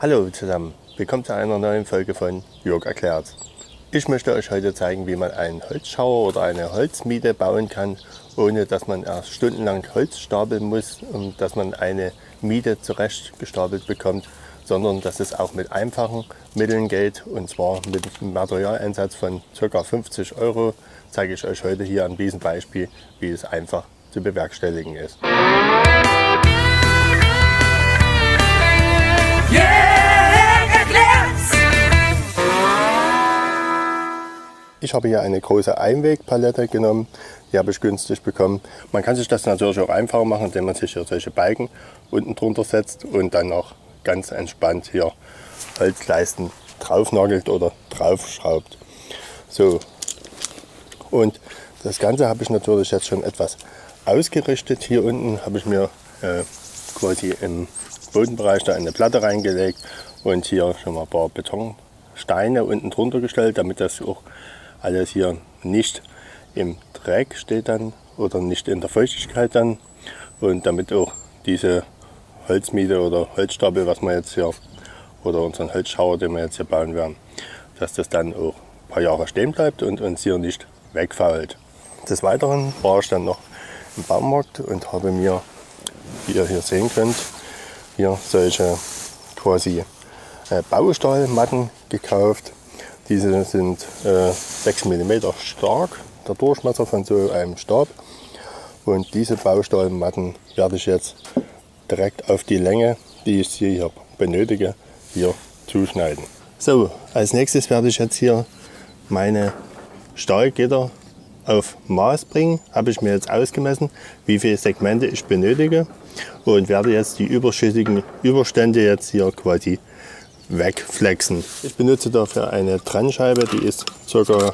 Hallo zusammen, willkommen zu einer neuen Folge von Jörg erklärt. Ich möchte euch heute zeigen, wie man einen Holzschauer oder eine Holzmiete bauen kann, ohne dass man erst stundenlang Holz stapeln muss und dass man eine Miete zurechtgestapelt bekommt, sondern dass es auch mit einfachen Mitteln geht, und zwar mit einem Materialeinsatz von ca. 50 €, zeige ich euch heute hier an diesem Beispiel, wie es einfach zu bewerkstelligen ist. Ich habe hier eine große Einwegpalette genommen, die habe ich günstig bekommen. Man kann sich das natürlich auch einfacher machen, indem man sich hier solche Balken unten drunter setzt und dann auch ganz entspannt hier Holzleisten draufnagelt oder draufschraubt. So, und das Ganze habe ich natürlich jetzt schon etwas ausgerichtet. Hier unten habe ich mir quasi im Bodenbereich da eine Platte reingelegt und hier schon mal ein paar Betonsteine unten drunter gestellt, damit das auch alles hier nicht im Dreck steht dann oder nicht in der Feuchtigkeit dann, und damit auch diese Holzmiete oder Holzstapel, was wir jetzt hier, oder unseren Holzschauer, den wir jetzt hier bauen werden, dass das dann auch ein paar Jahre stehen bleibt und uns hier nicht wegfault. Des Weiteren war ich dann noch im Baumarkt und habe mir, wie ihr hier sehen könnt, hier solche quasi Baustahlmatten gekauft. Diese sind 6 mm stark, der Durchmesser von so einem Stab. Und diese Baustahlmatten werde ich jetzt direkt auf die Länge, die ich hier benötige, hier zuschneiden. So, als nächstes werde ich jetzt hier meine Stahlgitter auf Maß bringen. Habe ich mir jetzt ausgemessen, wie viele Segmente ich benötige, und werde jetzt die überschüssigen Überstände jetzt hier quasi wegflexen. Ich benutze dafür eine Trennscheibe, die ist ca.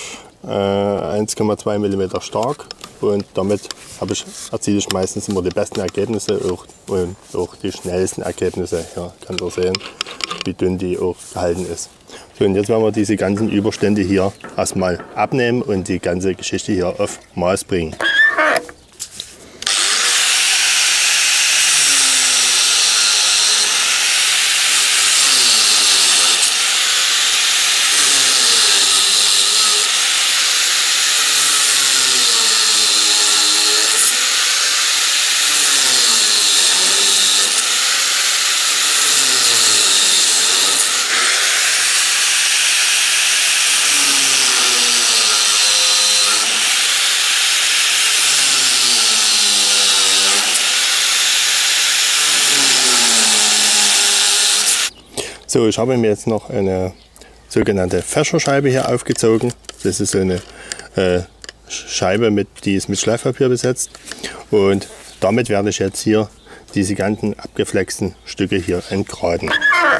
1,2 mm stark, und damit erziele ich meistens immer die besten Ergebnisse und auch die schnellsten Ergebnisse. Hier könnt ihr sehen, wie dünn die auch gehalten ist. So, und jetzt werden wir diese ganzen Überstände hier erstmal abnehmen und die ganze Geschichte hier auf Maß bringen. So, ich habe mir jetzt noch eine sogenannte Fächerscheibe hier aufgezogen. Das ist so eine Scheibe, die ist mit Schleifpapier besetzt, und damit werde ich jetzt hier diese ganzen abgeflexten Stücke hier entgraten.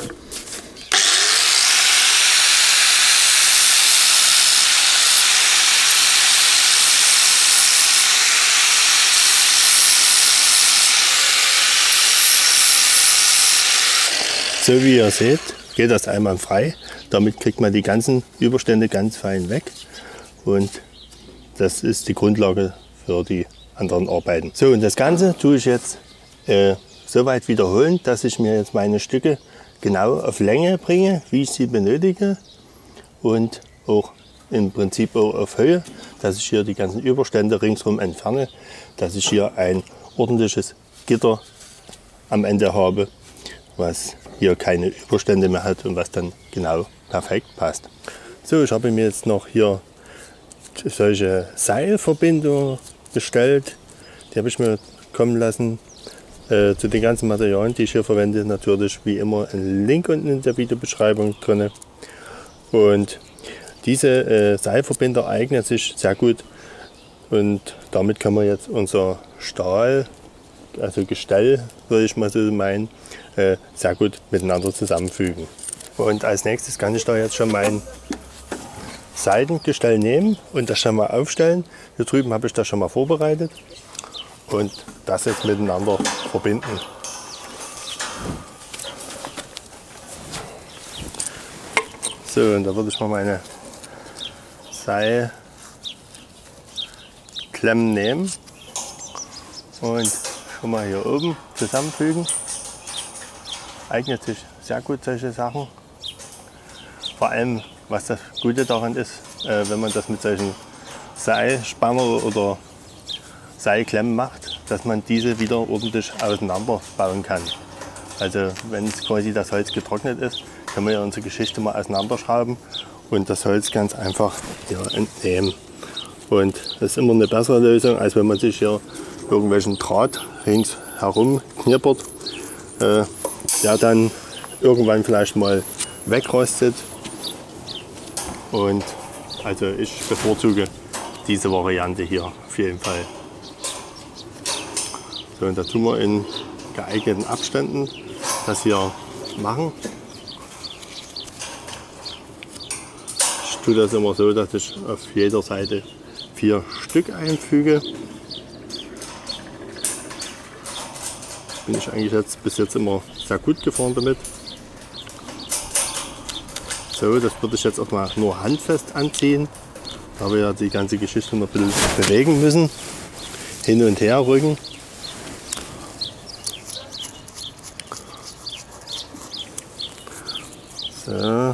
So wie ihr seht, geht das einwandfrei. Damit kriegt man die ganzen Überstände ganz fein weg, und das ist die Grundlage für die anderen Arbeiten. So, und das Ganze tue ich jetzt so weit wiederholen, dass ich mir jetzt meine Stücke genau auf Länge bringe, wie ich sie benötige, und auch im Prinzip auch auf Höhe, dass ich hier die ganzen Überstände ringsherum entferne, dass ich hier ein ordentliches Gitter am Ende habe, was hier keine Überstände mehr hat und was dann genau perfekt passt. So, ich habe mir jetzt noch hier solche Seilverbindungen bestellt. Die habe ich mir kommen lassen. Zu den ganzen Materialien, die ich hier verwende, natürlich wie immer einen Link unten in der Videobeschreibung drin. Und diese Seilverbinder eignen sich sehr gut, und damit kann man jetzt unser Stahl, also Gestell, würde ich mal so meinen, sehr gut miteinander zusammenfügen. Und als nächstes kann ich da jetzt schon mein Seitengestell nehmen und das schon mal aufstellen. Hier drüben habe ich das schon mal vorbereitet und das jetzt miteinander verbinden. So, und da würde ich mal meine Seilklemmen nehmen und schon mal hier oben zusammenfügen. eignet sich sehr gut solche Sachen. Vor allem, was das Gute daran ist, wenn man das mit solchen Seilspanner oder Seilklemmen macht, dass man diese wieder ordentlich auseinanderbauen kann. Also wenn quasi das Holz getrocknet ist, kann man ja unsere Geschichte mal auseinanderschrauben und das Holz ganz einfach hier entnehmen. Und das ist immer eine bessere Lösung, als wenn man sich hier irgendwelchen Draht ringsherum knippert, der dann irgendwann vielleicht mal wegrostet. Und also ich bevorzuge diese Variante hier auf jeden Fall. So, und da tun wir in geeigneten Abständen das hier machen. Ich tue das immer so, dass ich auf jeder Seite 4 Stück einfüge. Bin ich eigentlich bis jetzt immer sehr gut gefahren damit. So, das würde ich jetzt auch mal nur handfest anziehen, da wir ja die ganze Geschichte noch ein bisschen bewegen müssen. Hin und her rücken. So.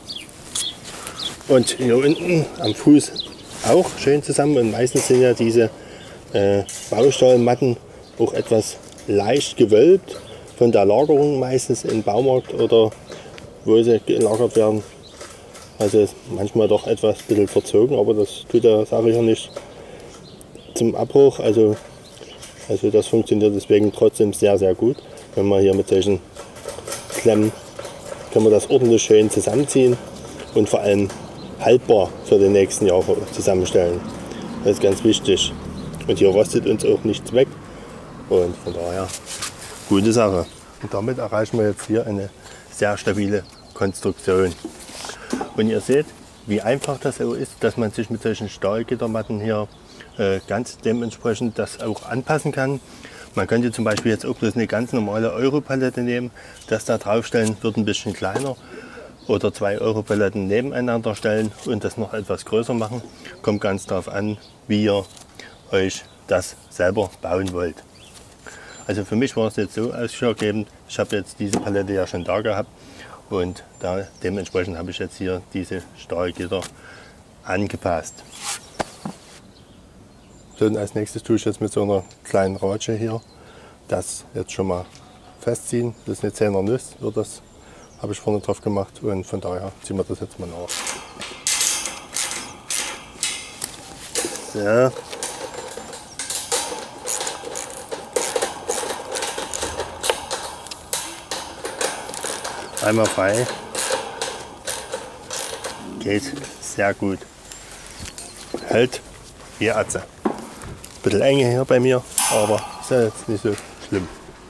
Und hier unten am Fuß auch schön zusammen. Und meistens sind ja diese Baustahlmatten auch etwas leicht gewölbt von der Lagerung, meistens im Baumarkt oder wo sie gelagert werden. Also ist manchmal doch etwas ein bisschen verzogen, aber das tut der Sache hier nicht zum Abbruch. Also das funktioniert deswegen trotzdem sehr, sehr gut. Wenn man hier mit solchen Klemmen kann man das ordentlich schön zusammenziehen und vor allem haltbar für die nächsten Jahre zusammenstellen. Das ist ganz wichtig. Und hier rostet uns auch nichts weg. Und von daher gute Sache. Und damit erreichen wir jetzt hier eine sehr stabile Konstruktion. Und ihr seht, wie einfach das auch ist, dass man sich mit solchen Stahlgittermatten hier ganz dementsprechend das auch anpassen kann. Man könnte zum Beispiel jetzt auch bloß eine ganz normale Europalette nehmen, das da draufstellen, wird ein bisschen kleiner. Oder 2 Europaletten nebeneinander stellen und das noch etwas größer machen. Kommt ganz darauf an, wie ihr euch das selber bauen wollt. Also für mich war es jetzt so ausschlaggebend, ich habe jetzt diese Palette ja schon da gehabt und dementsprechend habe ich jetzt hier diese Stahlgitter angepasst. So, und als nächstes tue ich jetzt mit so einer kleinen Ratsche hier das jetzt schon mal festziehen. Das ist eine 10er Nuss, das habe ich vorne drauf gemacht und von daher ziehen wir das jetzt mal nach. So. Einmal frei. Geht sehr gut. Hält wie Atze. Ein bisschen enge hier bei mir, aber ist ja jetzt nicht so schlimm.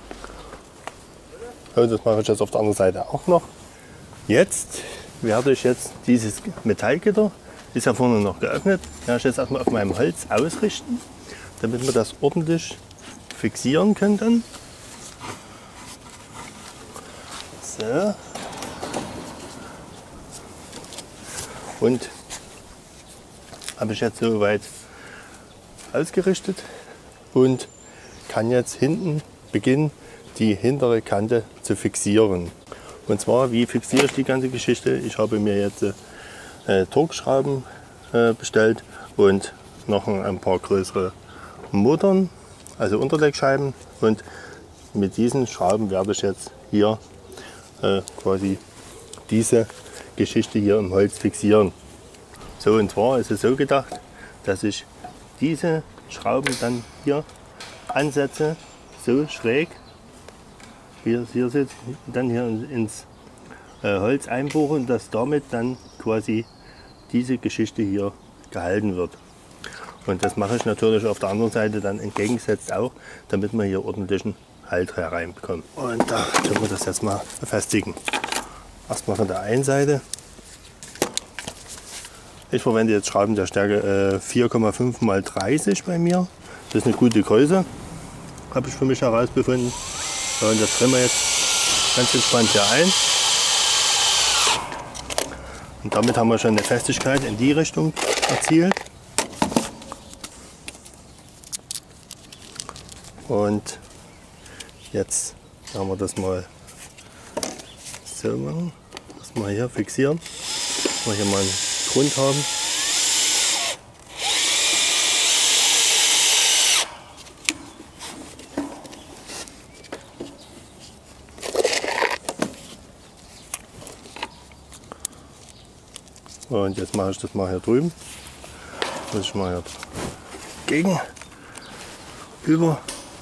So, das mache ich jetzt auf der anderen Seite auch noch. Jetzt werde ich dieses Metallgitter, ist ja vorne noch geöffnet, werde ich jetzt erstmal auf meinem Holz ausrichten, damit wir das ordentlich fixieren können dann. So. Und habe ich jetzt soweit ausgerichtet und kann jetzt hinten beginnen, die hintere Kante zu fixieren. Und zwar, wie fixiere ich die ganze Geschichte? Ich habe mir jetzt Torx-Schrauben bestellt und noch ein paar größere Muttern, also Unterlegscheiben. Und mit diesen Schrauben werde ich jetzt hier quasi diese Geschichte hier im Holz fixieren. So, und zwar ist es so gedacht, dass ich diese Schrauben dann hier ansetze, so schräg, wie ihr es hier seht, dann hier ins Holz einbohre und dass damit dann quasi diese Geschichte hier gehalten wird. Und das mache ich natürlich auf der anderen Seite dann entgegengesetzt auch, damit wir hier ordentlichen Halt hereinbekommen. Und da können wir das jetzt mal befestigen. Erstmal von der einen Seite. Ich verwende jetzt Schrauben der Stärke 4,5 x 30 bei mir. Das ist eine gute Größe, habe ich für mich herausgefunden. So, und das drehen wir jetzt ganz entspannt hier ein. Und damit haben wir schon eine Festigkeit in die Richtung erzielt. Und jetzt machen wir das mal so machen. Erstmal hier fixieren, dass wir hier mal einen Grund haben. Und jetzt mache ich das mal hier drüben. Muss ich mal hier gegen über.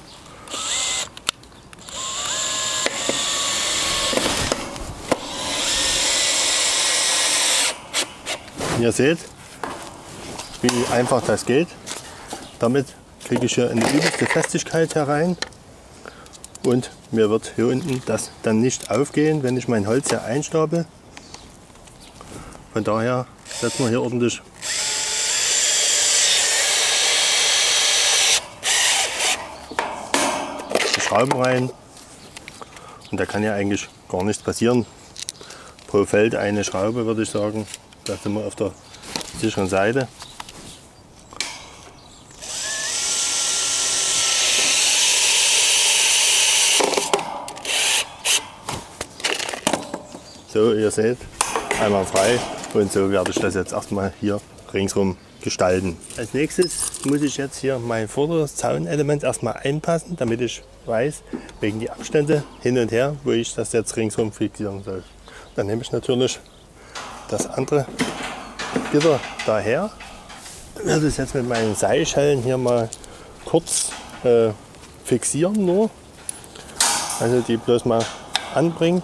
Ihr seht, wie einfach das geht. Damit kriege ich hier eine übelste Festigkeit herein. Und mir wird hier unten das dann nicht aufgehen, wenn ich mein Holz hier einstapel. Von daher setzen wir hier ordentlich die Schrauben rein. Und da kann ja eigentlich gar nichts passieren. Pro Feld eine Schraube, würde ich sagen. Da sind wir auf der sicheren Seite. So, ihr seht, einmal frei. Und so werde ich das jetzt erstmal hier ringsrum gestalten. Als nächstes muss ich jetzt hier mein vorderes Zaunelement erstmal einpassen, damit ich weiß, wegen die Abstände hin und her, wo ich das jetzt ringsrum fixieren soll. Dann nehme ich natürlich das andere Gitter daher. Ich werde es jetzt mit meinen Seilschellen hier mal kurz fixieren nur. Also die bloß mal anbringen.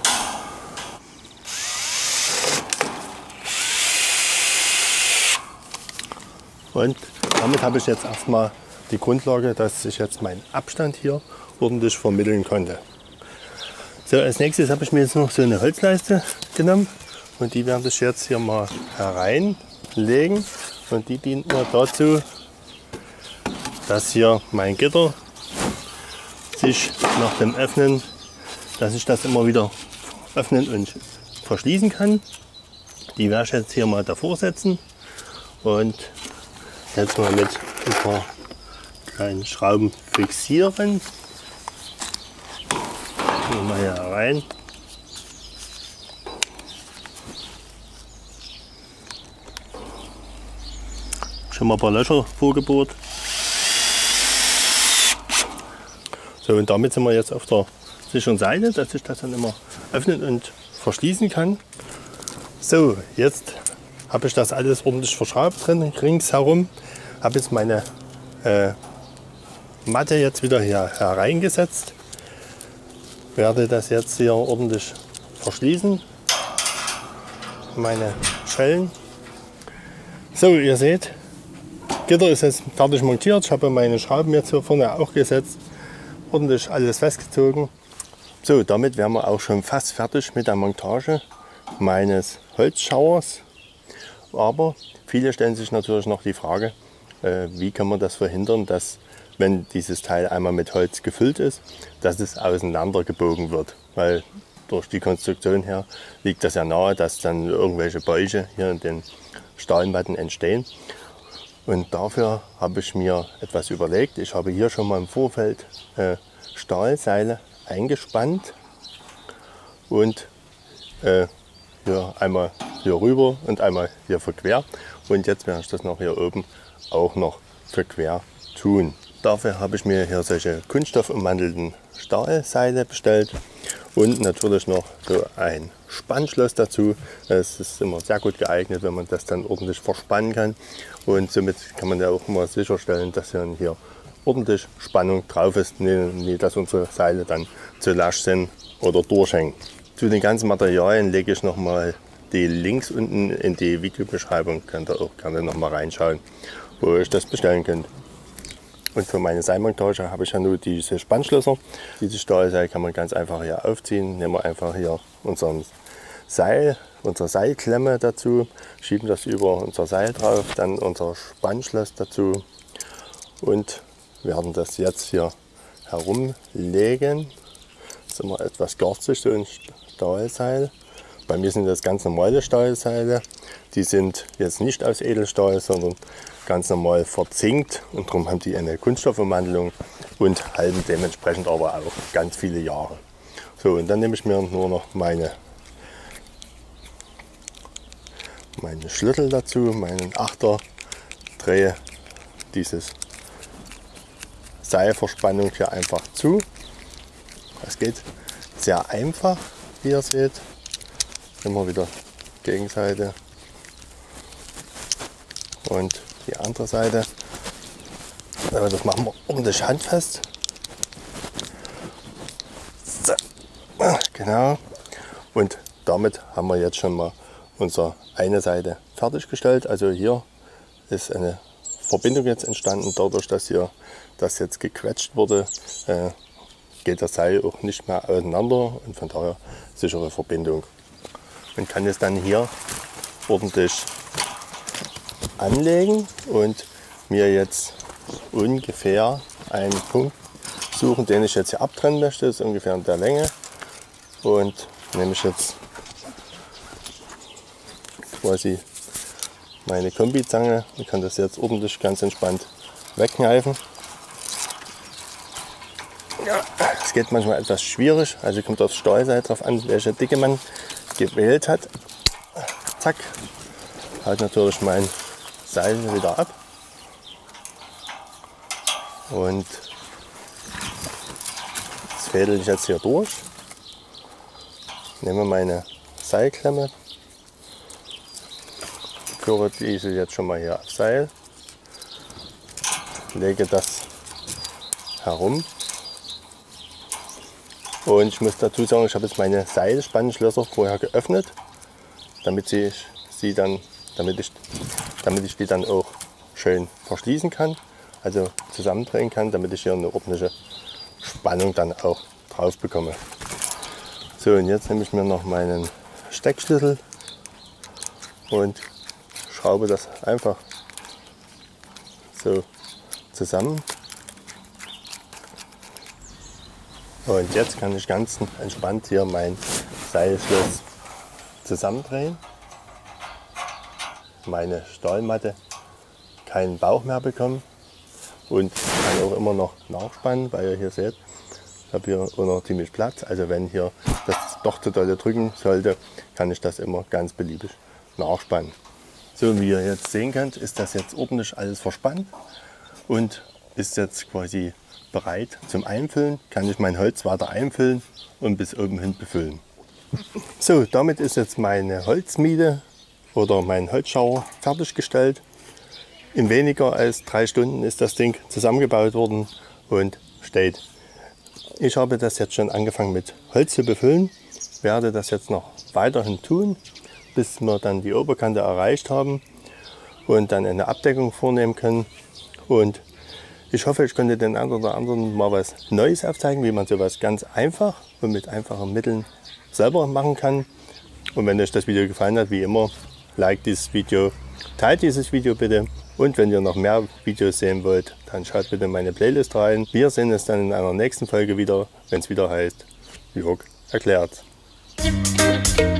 Und damit habe ich jetzt erstmal die Grundlage, dass ich jetzt meinen Abstand hier ordentlich vermitteln konnte. So, als nächstes habe ich mir jetzt noch so eine Holzleiste genommen und die werde ich jetzt hier mal hereinlegen und die dient mir dazu, dass hier mein Gitter sich nach dem Öffnen, dass ich das immer wieder öffnen und verschließen kann. Die werde ich jetzt hier mal davor setzen und jetzt mal mit ein paar kleinen Schrauben fixieren. Mal hier rein. Schon mal ein paar Löcher vorgebohrt. So, und damit sind wir jetzt auf der sicheren Seite, dass ich das dann immer öffnen und verschließen kann. So, jetzt habe ich das alles ordentlich verschraubt drin, ringsherum. Habe jetzt meine Matte jetzt wieder hier hereingesetzt. Werde das jetzt hier ordentlich verschließen. Meine Schellen. So, ihr seht, Gitter ist jetzt fertig montiert. Ich habe meine Schrauben jetzt hier vorne auch gesetzt. Ordentlich alles festgezogen. So, damit wären wir auch schon fast fertig mit der Montage meines Holzschauers. Aber viele stellen sich natürlich noch die Frage, wie kann man das verhindern, dass, wenn dieses Teil einmal mit Holz gefüllt ist, dass es auseinandergebogen wird. Weil durch die Konstruktion her liegt das ja nahe, dass dann irgendwelche Bäuche hier in den Stahlmatten entstehen. Und dafür habe ich mir etwas überlegt. Ich habe hier schon mal im Vorfeld Stahlseile eingespannt und hier einmal hier rüber und einmal hier verquer. Und jetzt werde ich das noch hier oben auch noch verquer tun. Dafür habe ich mir hier solche kunststoffummantelten Stahlseile bestellt und natürlich noch so ein Spannschloss dazu. Es ist immer sehr gut geeignet, wenn man das dann ordentlich verspannen kann. Und somit kann man ja auch immer sicherstellen, dass hier ordentlich Spannung drauf ist, nicht dass unsere Seile dann zu lasch sind oder durchhängen. Zu den ganzen Materialien lege ich noch mal die Links unten in die Videobeschreibung. Könnt ihr auch gerne noch mal reinschauen, wo ihr euch das bestellen könnt. Und für meine Seilmontage habe ich ja nur diese Spannschlösser. Diese Stahlseil kann man ganz einfach hier aufziehen. Nehmen wir einfach hier unsere Seilklemme dazu, schieben das über unser Seil drauf, dann unser Spannschloss dazu und werden das jetzt hier herumlegen. Das ist immer etwas garzig, so ein Stahlseil. Bei mir sind das ganz normale Stahlseile. Die sind jetzt nicht aus Edelstahl, sondern ganz normal verzinkt und darum haben die eine Kunststoffummantelung und halten dementsprechend aber auch ganz viele Jahre. So, und dann nehme ich mir nur noch meine meinen Schlüssel dazu, meinen Achter, drehe dieses Seilverspannung hier einfach zu. Das geht sehr einfach, wie ihr seht. Immer wieder Gegenseite und die andere Seite. Aber das machen wir ordentlich handfest. So. Genau. Und damit haben wir jetzt schon mal unsere eine Seite fertiggestellt. Also hier ist eine Verbindung jetzt entstanden. Dadurch, dass hier das jetzt gequetscht wurde, geht das Seil auch nicht mehr auseinander und von daher sichere Verbindung. Man kann es dann hier ordentlich anlegen und mir jetzt ungefähr einen Punkt suchen, den ich jetzt hier abtrennen möchte. Das ist ungefähr in der Länge. Und nehme ich jetzt quasi meine Kombizange und kann das jetzt ordentlich ganz entspannt wegkneifen. Ja, es geht manchmal etwas schwierig, also kommt auf Stahlseil drauf an, welche Dicke man gewählt hat. Zack, haut natürlich mein Seil wieder ab und das fädel ich jetzt hier durch. Nehme meine Seilklemme, führe diese jetzt schon mal hier auf Seil, lege das herum und ich muss dazu sagen, ich habe jetzt meine Seilspannschlösser vorher geöffnet, damit ich die dann auch schön verschließen kann, also zusammendrehen kann, damit ich hier eine ordentliche Spannung dann auch drauf bekomme. So, und jetzt nehme ich mir noch meinen Steckschlüssel und schraube das einfach so zusammen. Und jetzt kann ich ganz entspannt hier mein Seilschloss zusammendrehen. Meine Stahlmatte keinen Bauch mehr bekommen und kann auch immer noch nachspannen, weil ihr hier seht, ich habe hier auch noch ziemlich Platz. Also wenn hier das doch zu doll drücken sollte, kann ich das immer ganz beliebig nachspannen. So, wie ihr jetzt sehen könnt, ist das jetzt ordentlich alles verspannt und ist jetzt quasi bereit zum Einfüllen. Kann ich mein Holz weiter einfüllen und bis oben hin befüllen. So, damit ist jetzt meine Holzmiete oder mein Holzschauer fertiggestellt. In weniger als 3 Stunden ist das Ding zusammengebaut worden und steht. Ich habe das jetzt schon angefangen mit Holz zu befüllen, werde das jetzt noch weiterhin tun, bis wir dann die Oberkante erreicht haben und dann eine Abdeckung vornehmen können. Und ich hoffe, ich konnte den einen oder anderen mal was Neues aufzeigen, wie man sowas ganz einfach und mit einfachen Mitteln selber machen kann. Und wenn euch das Video gefallen hat, wie immer, like dieses Video, teilt dieses Video bitte. Und wenn ihr noch mehr Videos sehen wollt, dann schaut bitte in meine Playlist rein. Wir sehen uns dann in einer nächsten Folge wieder, wenn es wieder heißt, Jörg erklärt.